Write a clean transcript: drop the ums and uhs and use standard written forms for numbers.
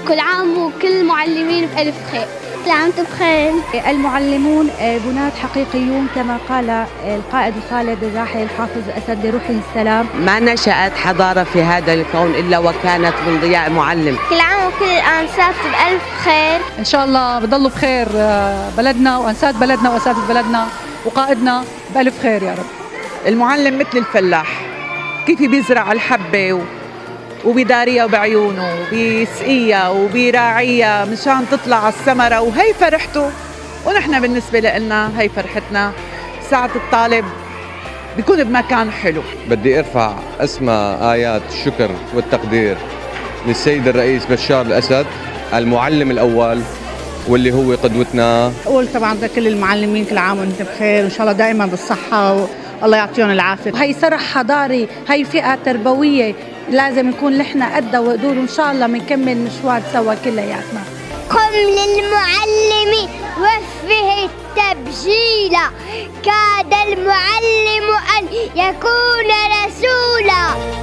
كل عام وكل المعلمين بألف خير. كل عام وانتم بخير. المعلمون بناة حقيقيون كما قال القائد الخالد الراحل الحافظ أسد لروحه السلام. ما نشأت حضارة في هذا الكون إلا وكانت من ضياء معلم. كل عام وكل الأنسات بألف خير. إن شاء الله بضلوا بخير بلدنا وأنسات بلدنا وأساتذة بلدنا وقائدنا بألف خير يا رب. المعلم مثل الفلاح، كيف بيزرع الحبة وبيداريها بعيونه وبيسقيها وبيراعيها مشان تطلع الثمرة، وهي فرحته. ونحن بالنسبة لنا هي فرحتنا، ساعة الطالب بيكون بمكان حلو. بدي ارفع اسمى آيات الشكر والتقدير للسيد الرئيس بشار الأسد المعلم الأول واللي هو قدوتنا. أقول طبعا لكل المعلمين كل عام وانتم بخير، وإن شاء الله دائما بالصحة والله يعطيهم العافية. هي صرح حضاري، هي فئة تربوية لازم نكون نحن قدها وقدور، وإن شاء الله بنكمل مشوار سوا كلياتنا. قم للمعلم وفه التبجيل، كاد المعلم أن يكون رسولا.